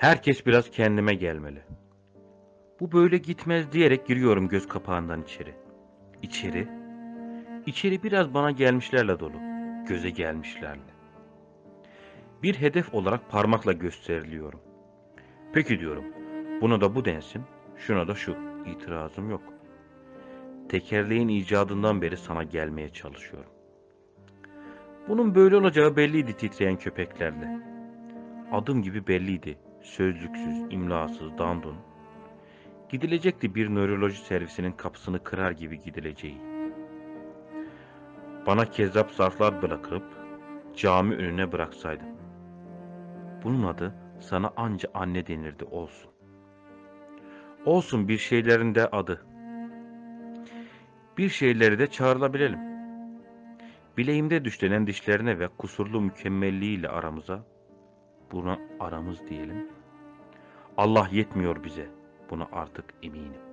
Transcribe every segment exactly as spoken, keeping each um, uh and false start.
Herkes biraz kendime gelmeli. Bu böyle gitmez diyerek giriyorum göz kapağından içeri. İçeri, içeri biraz bana gelmişlerle dolu. Göze gelmişlerle. Bir hedef olarak parmakla gösteriliyorum. Peki diyorum, buna da bu densin, şuna da şu. İtirazım yok. Tekerleğin icadından beri sana gelmeye çalışıyorum. Bunun böyle olacağı belliydi titreyen köpeklerle. Adım gibi belliydi. Sözlüksüz, imlasız, dandun. Gidilecekti bir nöroloji servisinin kapısını kırar gibi gidileceği. Bana kezzap zarflar bırakıp cami önüne bıraksaydım. Bunun adı sana anca anne denirdi olsun. Olsun bir şeylerin de adı. Bir şeyleri de çağrılabilelim. Bileğimde düşlenen dişlerine ve kusurlu mükemmelliğiyle aramıza, buna aramız diyelim. Allah yetmiyor bize, buna artık eminim.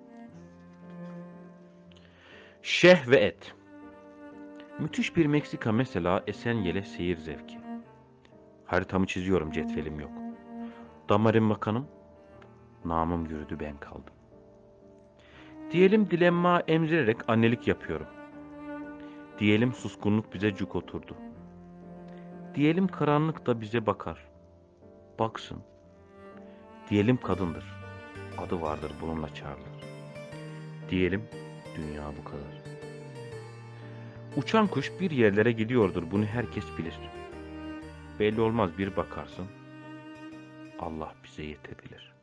Şeh ve et. Müthiş bir Meksika mesela Esenyele seyir zevki. Haritamı çiziyorum, cetvelim yok. Damarım bakanım, namım yürüdü ben kaldım. Diyelim dilemma emzirerek annelik yapıyorum. Diyelim suskunluk bize cuk oturdu. Diyelim karanlık da bize bakar. Baksın. Diyelim kadındır. Adı vardır bununla çağrılır. Diyelim dünya bu kadar. Uçan kuş bir yerlere gidiyordur, bunu herkes bilir. Belli olmaz, bir bakarsın Allah bize yetebilir.